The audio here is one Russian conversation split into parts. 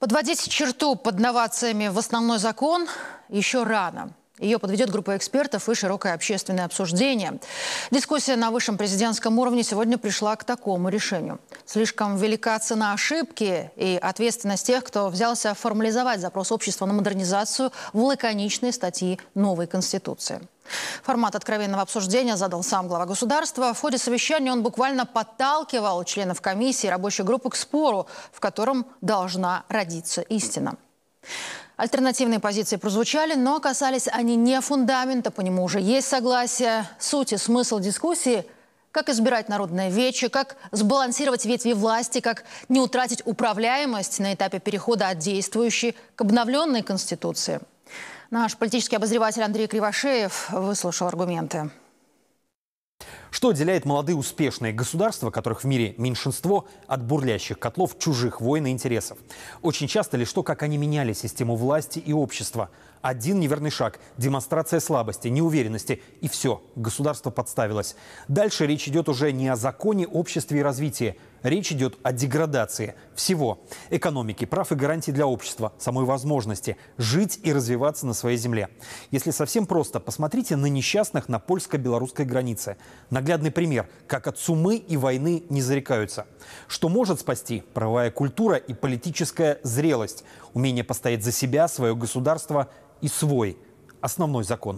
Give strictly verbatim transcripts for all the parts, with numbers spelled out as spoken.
Подводить черту под новациями в основной закон еще рано. Ее подведет группа экспертов и широкое общественное обсуждение. Дискуссия на высшем президентском уровне сегодня пришла к такому решению. Слишком велика цена ошибки и ответственность тех, кто взялся формализовать запрос общества на модернизацию в лаконичной статьи новой Конституции. Формат откровенного обсуждения задал сам глава государства. В ходе совещания он буквально подталкивал членов комиссии и рабочей группы к спору, в котором должна родиться истина. Альтернативные позиции прозвучали, но касались они не фундамента, по нему уже есть согласие. Суть и смысл дискуссии – как избирать народное вече, как сбалансировать ветви власти, как не утратить управляемость на этапе перехода от действующей к обновленной Конституции. Наш политический обозреватель Андрей Кривошеев выслушал аргументы. Что отделяет молодые успешные государства, которых в мире меньшинство, от бурлящих котлов чужих войн и интересов? Очень часто лишь то, как они меняли систему власти и общества. Один неверный шаг, демонстрация слабости, неуверенности, и все, государство подставилось. Дальше речь идет уже не о законе, обществе и развитии. Речь идет о деградации всего. Экономики, прав и гарантий для общества, самой возможности жить и развиваться на своей земле. Если совсем просто, посмотрите на несчастных на польско-белорусской границе. Наглядный пример, как от сумы и войны не зарекаются. Что может спасти? Правовая культура и политическая зрелость. Умение постоять за себя, свое государство и свой основной закон.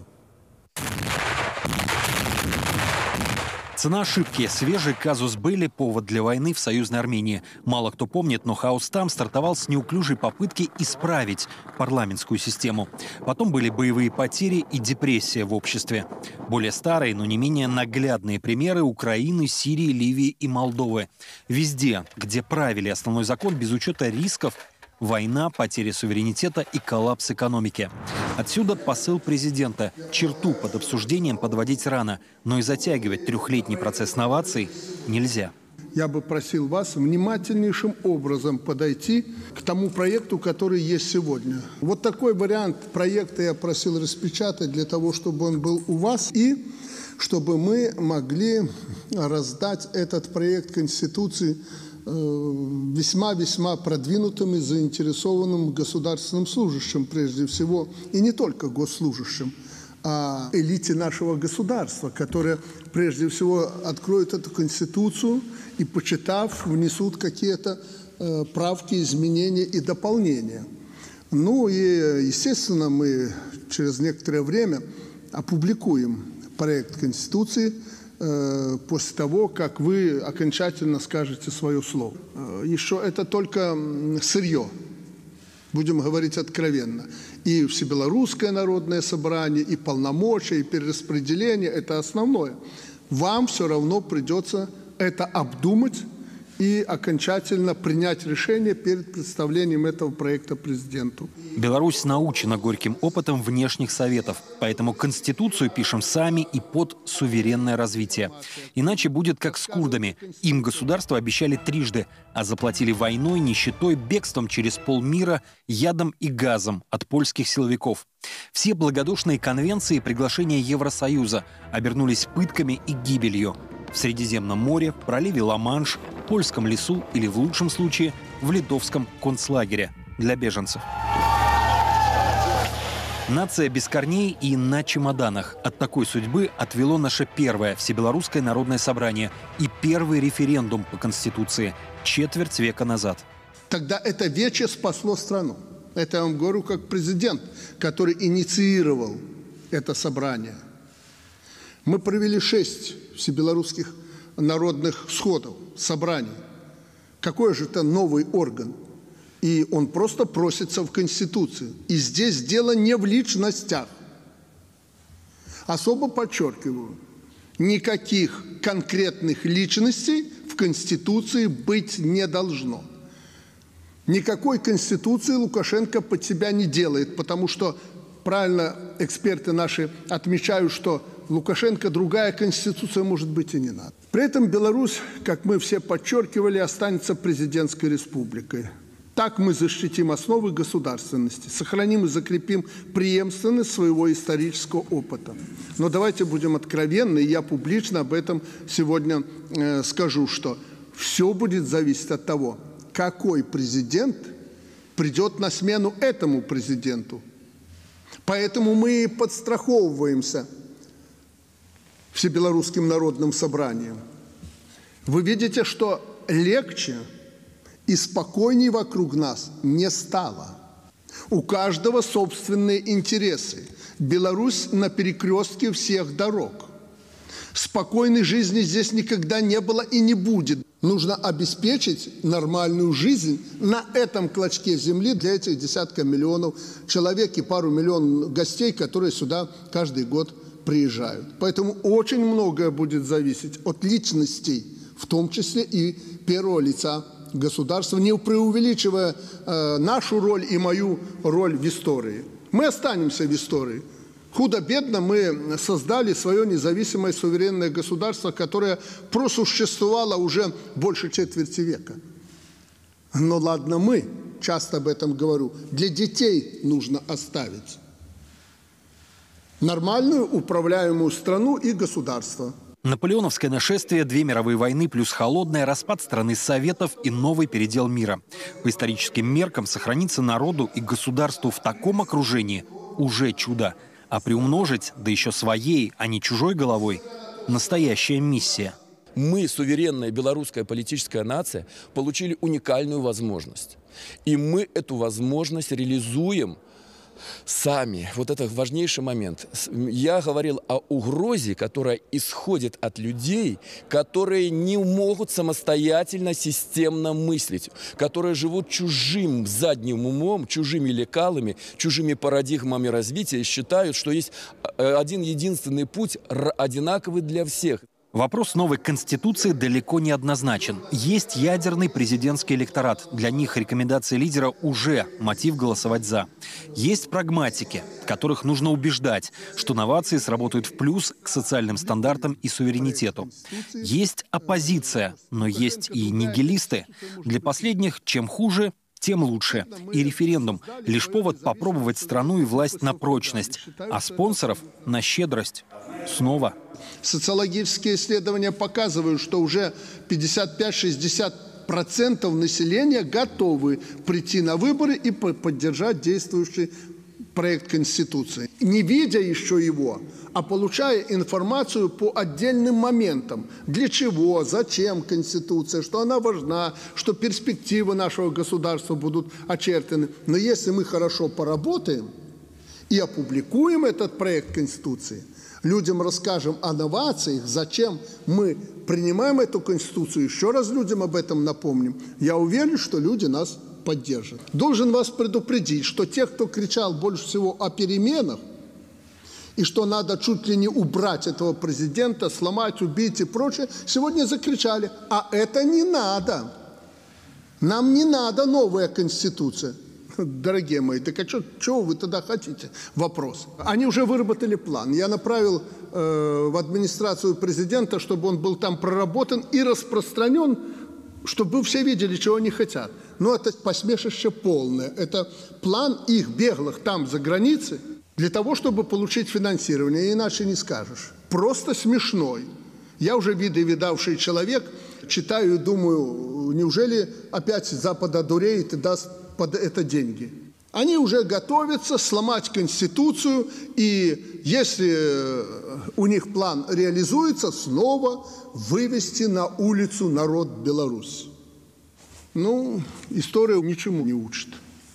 Цена ошибки. Свежий казус Белли – повод для войны в союзной Армении. Мало кто помнит, но хаос там стартовал с неуклюжей попытки исправить парламентскую систему. Потом были боевые потери и депрессия в обществе. Более старые, но не менее наглядные примеры – Украины, Сирии, Ливии и Молдовы. Везде, где правили основной закон без учета рисков – война, потеря суверенитета и коллапс экономики. Отсюда посыл президента. Черту под обсуждением подводить рано, но и затягивать трехлетний процесс новаций нельзя. Я бы просил вас внимательнейшим образом подойти к тому проекту, который есть сегодня. Вот такой вариант проекта я просил распечатать для того, чтобы он был у вас и чтобы мы могли раздать этот проект Конституции весьма-весьма продвинутым и заинтересованным государственным служащим, прежде всего, и не только госслужащим, а элите нашего государства, которые, прежде всего, откроют эту Конституцию и, почитав, внесут какие-то э, правки, изменения и дополнения. Ну и, естественно, мы через некоторое время опубликуем проект Конституции, после того, как вы окончательно скажете свое слово. Еще это только сырье, будем говорить откровенно. И Всебелорусское народное собрание, и полномочия, и перераспределение – это основное. Вам все равно придется это обдумать и окончательно принять решение перед представлением этого проекта президенту. Беларусь научена горьким опытом внешних советов, поэтому Конституцию пишем сами и под суверенное развитие. Иначе будет как с курдами. Им государство обещали трижды, а заплатили войной, нищетой, бегством через полмира, ядом и газом от польских силовиков. Все благодушные конвенции и приглашения Евросоюза обернулись пытками и гибелью. В Средиземном море, проливе Ла-Манш, в польском лесу или, в лучшем случае, в литовском концлагере для беженцев. Нация без корней и на чемоданах. От такой судьбы отвело наше первое Всебелорусское народное собрание и первый референдум по Конституции четверть века назад. Тогда это вече спасло страну. Это я вам говорю как президент, который инициировал это собрание. Мы провели шесть всебелорусских народных сходов, собраний. Какой же это новый орган? И он просто просится в Конституции. И здесь дело не в личностях. Особо подчеркиваю, никаких конкретных личностей в Конституции быть не должно. Никакой Конституции Лукашенко под себя не делает, потому что, правильно эксперты наши отмечают, что Лукашенко другая Конституция, может быть, и не надо. При этом Беларусь, как мы все подчеркивали, останется президентской республикой. Так мы защитим основы государственности, сохраним и закрепим преемственность своего исторического опыта. Но давайте будем откровенны, и я публично об этом сегодня э, скажу, что все будет зависеть от того, какой президент придет на смену этому президенту. Поэтому мы и подстраховываемся Всебелорусским народным собранием. Вы видите, что легче и спокойней вокруг нас не стало. У каждого собственные интересы. Беларусь на перекрестке всех дорог. Спокойной жизни здесь никогда не было и не будет. Нужно обеспечить нормальную жизнь на этом клочке земли для этих десятка миллионов человек и пару миллионов гостей, которые сюда каждый год приезжают. Поэтому очень многое будет зависеть от личностей, в том числе и первого лица государства, не преувеличивая э, нашу роль и мою роль в истории. Мы останемся в истории. Худо-бедно мы создали свое независимое суверенное государство, которое просуществовало уже больше четверти века. Но ладно мы, часто об этом говорю, для детей нужно оставить нормальную управляемую страну и государство. Наполеоновское нашествие, две мировые войны плюс холодная, распад страны Советов и новый передел мира. По историческим меркам сохраниться народу и государству в таком окружении уже чудо. А приумножить, да еще своей, а не чужой головой – настоящая миссия. Мы, суверенная белорусская политическая нация, получили уникальную возможность. И мы эту возможность реализуем сами. Вот это важнейший момент. Я говорил о угрозе, которая исходит от людей, которые не могут самостоятельно, системно мыслить, которые живут чужим задним умом, чужими лекалами, чужими парадигмами развития и считают, что есть один единственный путь, одинаковый для всех. Вопрос новой конституции далеко не однозначен. Есть ядерный президентский электорат. Для них рекомендации лидера уже мотив голосовать «за». Есть прагматики, которых нужно убеждать, что новации сработают в плюс к социальным стандартам и суверенитету. Есть оппозиция, но есть и нигилисты. Для последних чем хуже, тем лучше. И референдум – лишь повод попробовать страну и власть на прочность, а спонсоров – на щедрость. Снова. Социологические исследования показывают, что уже пятьдесят пять — шестьдесят процентов населения готовы прийти на выборы и поддержать действующий проект Конституции. Не видя еще его, а получая информацию по отдельным моментам. Для чего, зачем Конституция, что она важна, что перспективы нашего государства будут очерчены. Но если мы хорошо поработаем и опубликуем этот проект Конституции, людям расскажем о новациях, зачем мы принимаем эту Конституцию, еще раз людям об этом напомним, я уверен, что люди нас поддержат. Должен вас предупредить, что те, кто кричал больше всего о переменах, и что надо чуть ли не убрать этого президента, сломать, убить и прочее, сегодня закричали, а это не надо. Нам не надо новая Конституция. Дорогие мои, так а что, чего вы тогда хотите? Вопрос. Они уже выработали план. Я направил э, в администрацию президента, чтобы он был там проработан и распространен, чтобы все видели, чего они хотят. Но это посмешище полное. Это план их беглых там за границей для того, чтобы получить финансирование. Иначе не скажешь. Просто смешной. Я уже виды видавший человек, читаю и думаю, неужели опять Запад одуреет и даст под это деньги. Они уже готовятся сломать Конституцию, и если у них план реализуется, снова вывести на улицу народ Беларуси. Ну, история ничему не учит.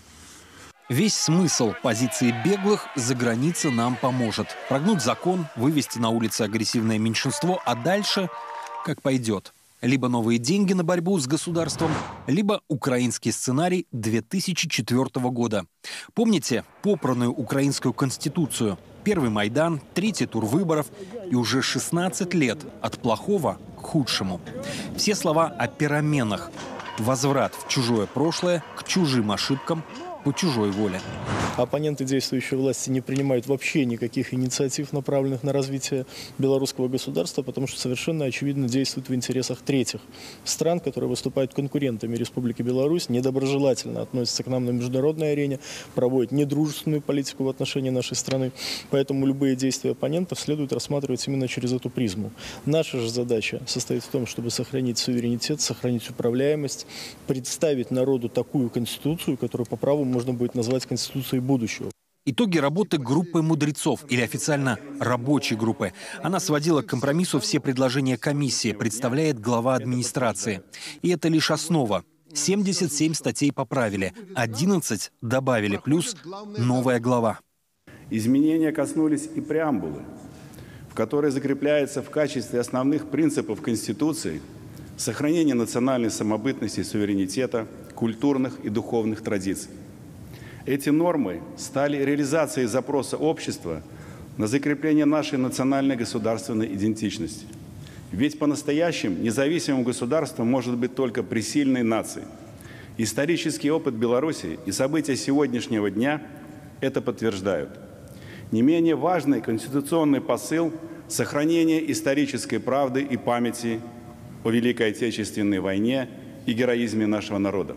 Весь смысл позиции беглых за граница нам поможет. Прогнуть закон, вывести на улицы агрессивное меньшинство, а дальше как пойдет. Либо новые деньги на борьбу с государством, либо украинский сценарий две тысячи четвёртого года. Помните попранную украинскую конституцию? Первый Майдан, третий тур выборов и уже шестнадцать лет от плохого к худшему. Все слова о переменах. Возврат в чужое прошлое, к чужим ошибкам по чужой воле. Оппоненты действующей власти не принимают вообще никаких инициатив, направленных на развитие белорусского государства, потому что совершенно очевидно действуют в интересах третьих стран, которые выступают конкурентами Республики Беларусь, недоброжелательно относятся к нам на международной арене, проводят недружественную политику в отношении нашей страны. Поэтому любые действия оппонентов следует рассматривать именно через эту призму. Наша же задача состоит в том, чтобы сохранить суверенитет, сохранить управляемость, представить народу такую конституцию, которую по праву можно будет назвать конституцией будущего. Итоги работы группы мудрецов, или официально рабочей группы. Она сводила к компромиссу все предложения комиссии, представляет глава администрации. И это лишь основа. семьдесят семь статей поправили, одиннадцать добавили, плюс новая глава. Изменения коснулись и преамбулы, в которой закрепляется в качестве основных принципов Конституции сохранение национальной самобытности, суверенитета, культурных и духовных традиций. Эти нормы стали реализацией запроса общества на закрепление нашей национальной государственной идентичности. Ведь по-настоящему независимым государством может быть только при сильной нации. Исторический опыт Беларуси и события сегодняшнего дня это подтверждают. Не менее важный конституционный посыл – сохранение исторической правды и памяти о Великой Отечественной войне и героизме нашего народа.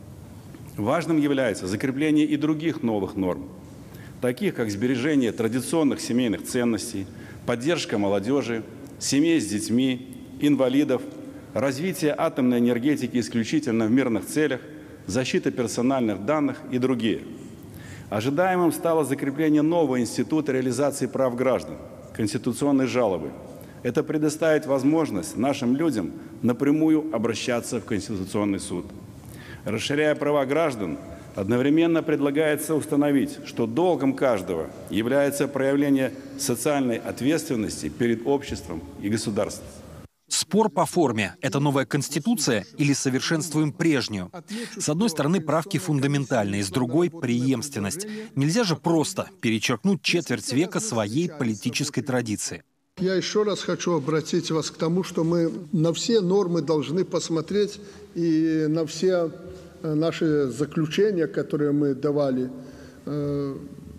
Важным является закрепление и других новых норм, таких как сбережение традиционных семейных ценностей, поддержка молодежи, семей с детьми, инвалидов, развитие атомной энергетики исключительно в мирных целях, защита персональных данных и другие. Ожидаемым стало закрепление нового института реализации прав граждан – конституционной жалобы. Это предоставит возможность нашим людям напрямую обращаться в Конституционный суд. Расширяя права граждан, одновременно предлагается установить, что долгом каждого является проявление социальной ответственности перед обществом и государством. Спор по форме – это новая конституция или совершенствуем прежнюю? С одной стороны, правки фундаментальные, с другой – преемственность. Нельзя же просто перечеркнуть четверть века своей политической традиции. Я еще раз хочу обратить вас к тому, что мы на все нормы должны посмотреть и на все наши заключения, которые мы давали, э,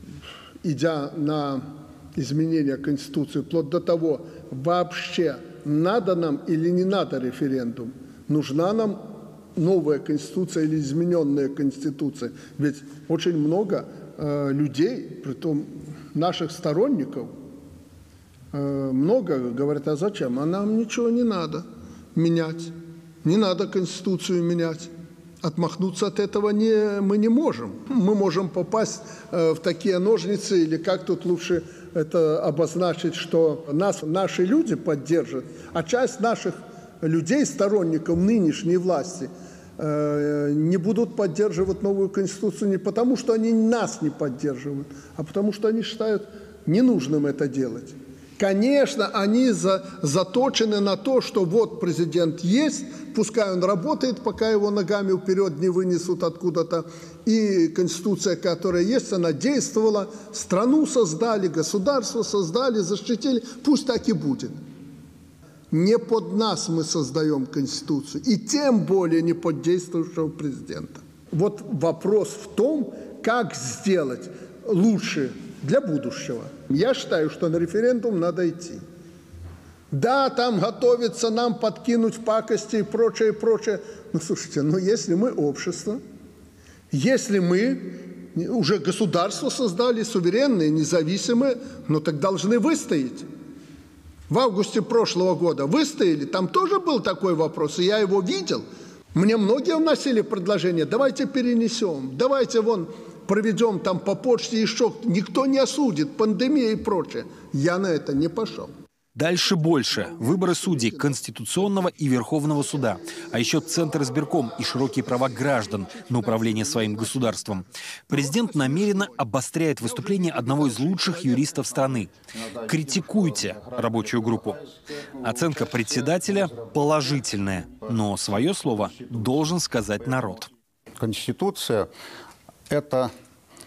идя на изменение Конституции, вплоть до того, вообще надо нам или не надо референдум, нужна нам новая Конституция или измененная Конституция. Ведь очень много э, людей, притом наших сторонников, э, много говорят, а зачем? А нам ничего не надо менять, не надо Конституцию менять. Отмахнуться от этого не, мы не можем. Мы можем попасть э, в такие ножницы, или как тут лучше это обозначить, что нас наши люди поддержат, а часть наших людей, сторонников нынешней власти, э, не будут поддерживать новую Конституцию не потому, что они нас не поддерживают, а потому что они считают ненужным это делать. Конечно, они за, заточены на то, что вот президент есть, пускай он работает, пока его ногами вперед не вынесут откуда-то. И Конституция, которая есть, она действовала, страну создали, государство создали, защитили, пусть так и будет. Не под нас мы создаем Конституцию, и тем более не под действующего президента. Вот вопрос в том, как сделать лучше для будущего. Я считаю, что на референдум надо идти. Да, там готовится нам подкинуть пакости и прочее, и прочее. Ну, слушайте, ну если мы общество, если мы уже государство создали, суверенное, независимое, ну так должны выстоять. В августе прошлого года выстояли, там тоже был такой вопрос, и я его видел. Мне многие вносили предложение, давайте перенесем, давайте вон проведем там по почте еще, никто не осудит, пандемия и прочее. Я на это не пошел. Дальше больше. Выборы судей Конституционного и Верховного суда. А еще Центр избирком и широкие права граждан на управление своим государством. Президент намеренно обостряет выступление одного из лучших юристов страны. Критикуйте рабочую группу. Оценка председателя положительная. Но свое слово должен сказать народ. Конституция – это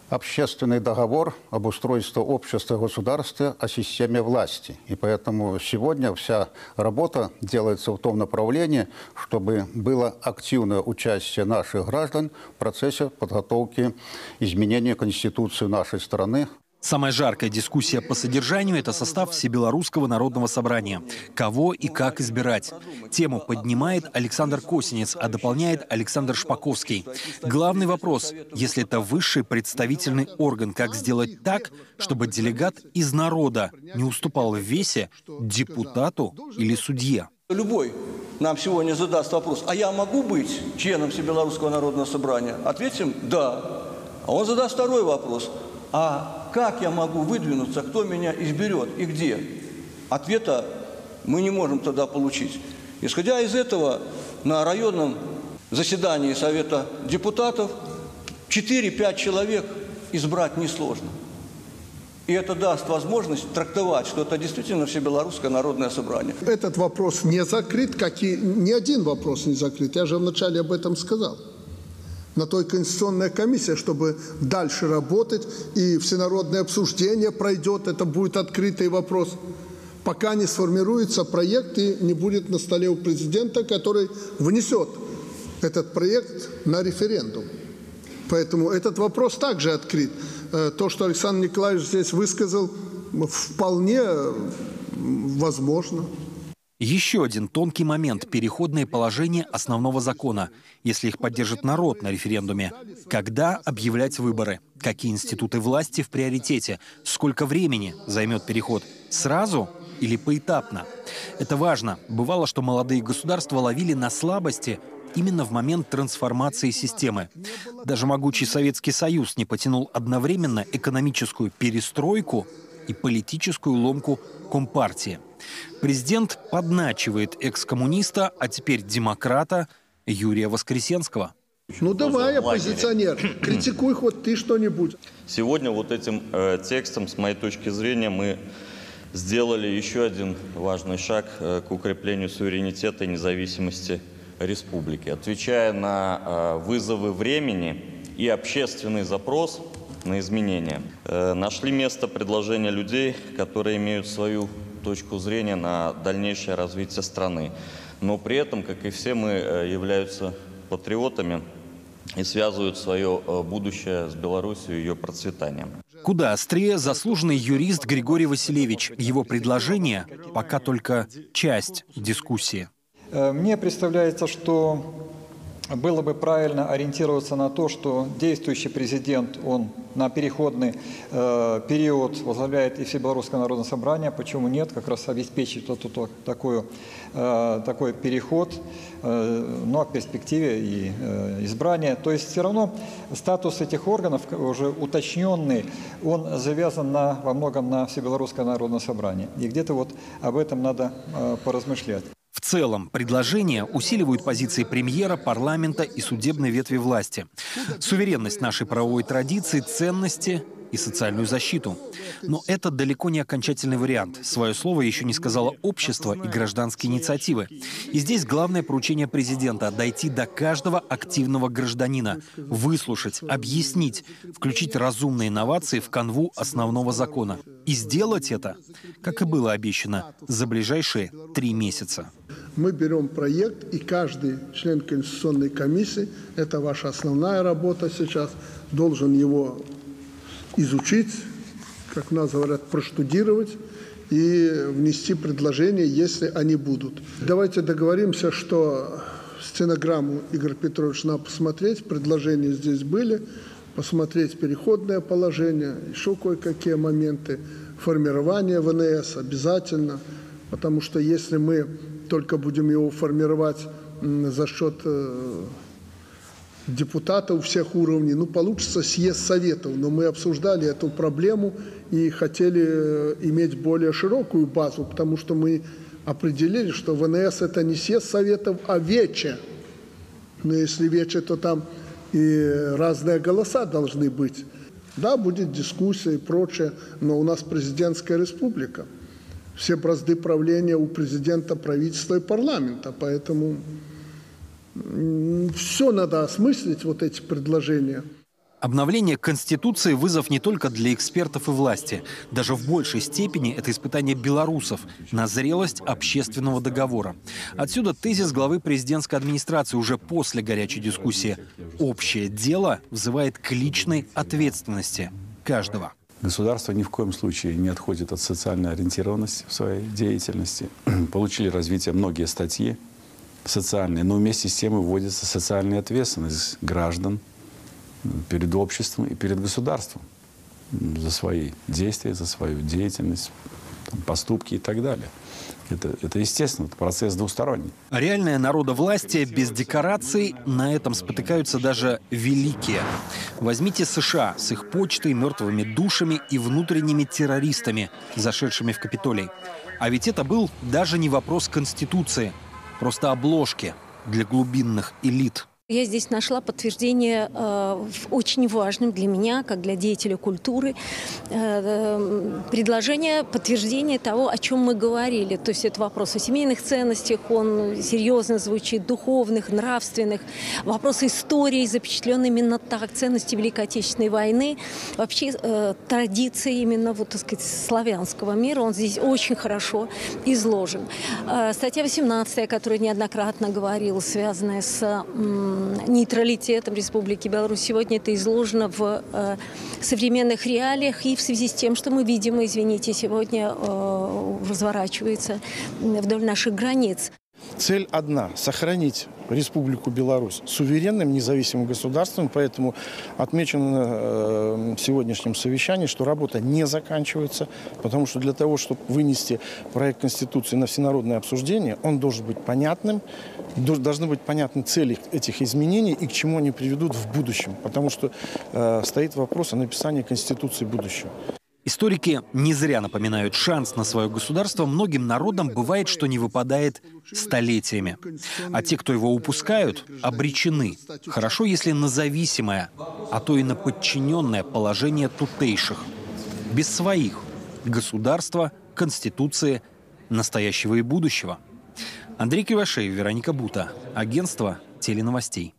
общественный договор об устройстве общества и государства о системе власти. И поэтому сегодня вся работа делается в том направлении, чтобы было активное участие наших граждан в процессе подготовки изменения Конституции нашей страны. Самая жаркая дискуссия по содержанию – это состав Всебелорусского народного собрания. Кого и как избирать. Тему поднимает Александр Косинец, а дополняет Александр Шпаковский. Главный вопрос – если это высший представительный орган, как сделать так, чтобы делегат из народа не уступал в весе депутату или судье? Любой нам сегодня задаст вопрос: а я могу быть членом Всебелорусского народного собрания? Ответим – да. А он задаст второй вопрос: а как я могу выдвинуться, кто меня изберет и где? Ответа мы не можем тогда получить. Исходя из этого, на районном заседании Совета депутатов четыре-пять человек избрать несложно. И это даст возможность трактовать, что это действительно Всебелорусское народное собрание. Этот вопрос не закрыт, как и ни один вопрос не закрыт. Я же вначале об этом сказал. На той конституционная комиссия, чтобы дальше работать, и всенародное обсуждение пройдет, это будет открытый вопрос. Пока не сформируется проект и не будет на столе у президента, который внесет этот проект на референдум. Поэтому этот вопрос также открыт. То, что Александр Николаевич здесь высказал, вполне возможно. Еще один тонкий момент – переходное положение основного закона, если их поддержит народ на референдуме. Когда объявлять выборы? Какие институты власти в приоритете? Сколько времени займет переход? Сразу или поэтапно? Это важно. Бывало, что молодые государства ловили на слабости именно в момент трансформации системы. Даже могучий Советский Союз не потянул одновременно экономическую перестройку и политическую ломку Компартии. Президент подначивает экс-коммуниста, а теперь демократа Юрия Воскресенского. Ну давай, оппозиционер, критикуй хоть ты что-нибудь. Сегодня вот этим э, текстом, с моей точки зрения, мы сделали еще один важный шаг э, к укреплению суверенитета и независимости республики. Отвечая на э, вызовы времени и общественный запрос на изменения, э, нашли место предложения людей, которые имеют свою точку зрения на дальнейшее развитие страны. Но при этом, как и все, мы являются патриотами и связывают свое будущее с Беларусью и ее процветанием. Куда острее заслуженный юрист Григорий Василевич. Его предложение пока только часть дискуссии. Мне представляется, что было бы правильно ориентироваться на то, что действующий президент, он на переходный э, период возглавляет и Всебелорусское народное собрание. Почему нет? Как раз обеспечить вот, вот, такую, э, такой переход, э, но в перспективе и э, избрание. То есть все равно статус этих органов, уже уточненный, он завязан на, во многом на Всебелорусское народное собрание. И где-то вот об этом надо э, поразмышлять. В целом, предложения усиливают позиции премьера, парламента и судебной ветви власти. Суверенность нашей правовой традиции, ценности и социальную защиту. Но это далеко не окончательный вариант. Свое слово еще не сказало общество и гражданские инициативы. И здесь главное поручение президента – дойти до каждого активного гражданина, выслушать, объяснить, включить разумные инновации в канву основного закона. И сделать это, как и было обещано, за ближайшие три месяца. Мы берем проект, и каждый член Конституционной комиссии, это ваша основная работа сейчас, должен его изучить, как нас говорят, проштудировать и внести предложения, если они будут. Давайте договоримся, что стенограмму Игорь Петрович надо посмотреть, предложения здесь были, посмотреть переходное положение, еще кое-какие моменты, формирование ВНС обязательно, потому что если мы только будем его формировать за счет депутатов всех уровней, ну, получится съезд советов. Но мы обсуждали эту проблему и хотели иметь более широкую базу, потому что мы определили, что ВНС – это не съезд советов, а вече. Но если вече, то там и разные голоса должны быть. Да, будет дискуссия и прочее, но у нас президентская республика. Все бразды правления у президента, правительства и парламента, поэтому все надо осмыслить, вот эти предложения. Обновление Конституции – вызов не только для экспертов и власти. Даже в большей степени это испытание белорусов на зрелость общественного договора. Отсюда тезис главы президентской администрации уже после горячей дискуссии. Общее дело взывает к личной ответственности каждого. Государство ни в коем случае не отходит от социальной ориентированности в своей деятельности. Получили развитие многие статьи социальные, но вместе с тем и вводится социальная ответственность граждан перед обществом и перед государством за свои действия, за свою деятельность, там, поступки и так далее. Это, это естественно, это процесс двусторонний. Реальное народовластие без декораций, на этом спотыкаются даже великие. Возьмите США с их почтой, мертвыми душами и внутренними террористами, зашедшими в Капитолий. А ведь это был даже не вопрос Конституции, просто обложки для глубинных элит. Я здесь нашла подтверждение э, очень важным для меня, как для деятеля культуры, э, предложение подтверждения того, о чем мы говорили. То есть это вопрос о семейных ценностях, он серьезно звучит, духовных, нравственных, вопрос истории, запечатленный именно так, ценности Великой Отечественной войны, вообще э, традиции именно, вот, так сказать, славянского мира, он здесь очень хорошо изложен. Э, статья восемнадцатая, о которой неоднократно говорила, связанная с э, нейтралитетом Республики Беларусь. Сегодня это изложено в э, современных реалиях и в связи с тем, что мы видим, извините, сегодня э, разворачивается вдоль наших границ. Цель одна – сохранить Республику Беларусь суверенным, независимым государством. Поэтому отмечено на сегодняшнем совещании, что работа не заканчивается, потому что для того, чтобы вынести проект Конституции на всенародное обсуждение, он должен быть понятным, должны быть понятны цели этих изменений и к чему они приведут в будущем. Потому что э, стоит вопрос о написании Конституции будущего. Историки не зря напоминают, шанс на свое государство многим народам бывает, что не выпадает столетиями. А те, кто его упускают, обречены. Хорошо, если на зависимое, а то и на подчиненное положение тутейших. Без своих государства, конституции, настоящего и будущего. Андрей Кривошеев, Вероника Бута. Агентство теленовостей.